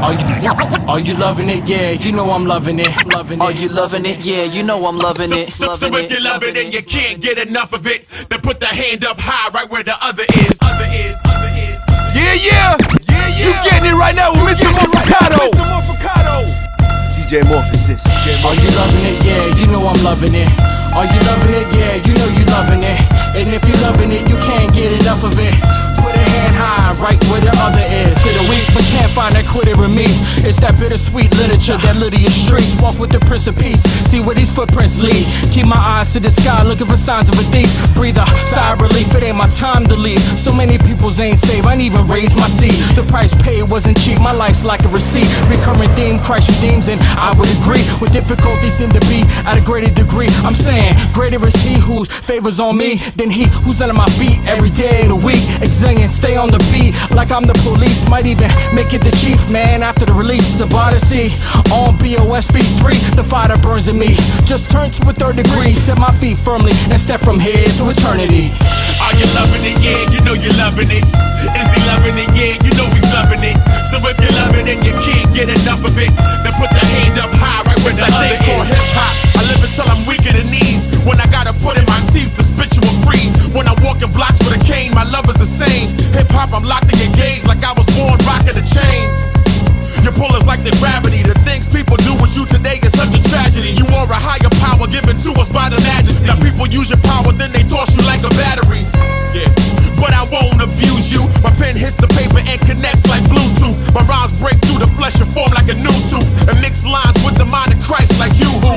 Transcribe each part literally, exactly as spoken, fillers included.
Are you, are you loving it? Yeah, you know I'm loving it. Loving it. Are you loving it? Yeah, you know I'm loving it. So, so, Loving so if it, you love it loving and you can't get enough of it, then put the hand up high right where the other is. Other is, other is. Yeah, yeah, yeah, yeah. You getting it right now with Mister Morficato. Mister Morficato. D J Morphosis. Are you loving it? Yeah, you know I'm loving it. Are you loving it? Yeah, you know you loving it. And if you're loving it, you can't get enough of it. Put a hand high right where the other is. Hit a weak, but can't find that quitter in me. It's that bittersweet literature that Lydia streets. Walk with the Prince of Peace, see where these footprints lead. Keep my eyes to the sky, looking for signs of a thief. Breathe a sigh of relief, it ain't my time to leave. So many people's ain't saved, I ain't even raised my seed. The price paid wasn't cheap, my life's like a receipt. Recurring theme, Christ redeems, and I would agree. With difficulty seem to be at a greater degree. I'm saying, greater is he whose favors on me than he who's under my feet every day of the week. Exillion, stay on the beat like I'm the police. Might even make it the chief, man, after the release of Odyssey. On B O S V three, the fire that burns in me just turned to a third degree. Set my feet firmly and step from here to eternity. Are you loving it? Yeah, you know you're loving it. Is he loving it? Yeah, you know he's loving it. So if you're loving it and you can't get enough of it, then put the hand up high right where the other is. Called hip hop. I live until I'm weak in the knees. When I gotta put in my teeth to spit you a free. When I'm walking blocks with a cane, my love is the same. Hip hop, I'm locked in your gaze like I was born rocking the chain. Your pull is like the gravity. The things people do with you today is such a tragedy. You are a higher power given to us by the majesty. Now people use your power, then they toss you like a battery. Yeah, but I won't abuse you. My pen hits the paper and connects like Bluetooth. My rhymes break through the flesh and form like a new tooth, and mix lines with the mind of Christ like you who.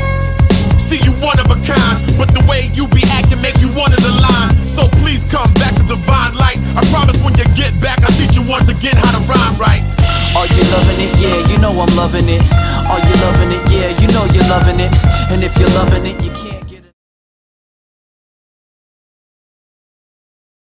See you one of a kind, but the way you be acting make you one of the line. So please come back to divine light. I promise when you get back, I'll teach you once again how to rhyme right. Are you loving it? Yeah, you know I'm loving it. Are you loving it? Yeah, you know you're loving it. And if you're loving it, you